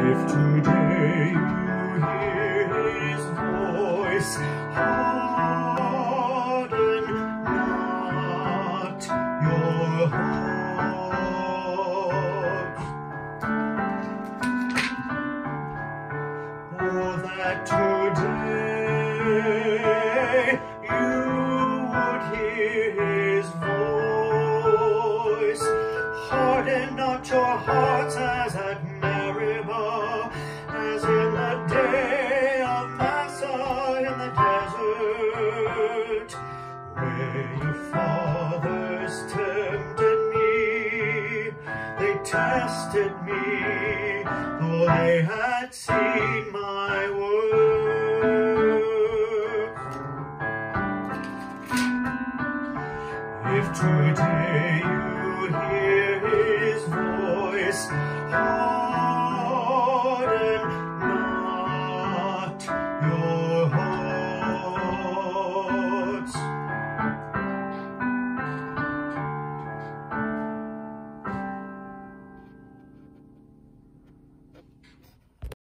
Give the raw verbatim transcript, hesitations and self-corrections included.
If today you hear his voice, harden not your heart. Oh, that today you would hear his voice. Harden not your hearts as at Meribah, as in the day of Massa in the desert, where your fathers tempted me. They tested me, though they had seen my work. If today you hear his voice, harden not your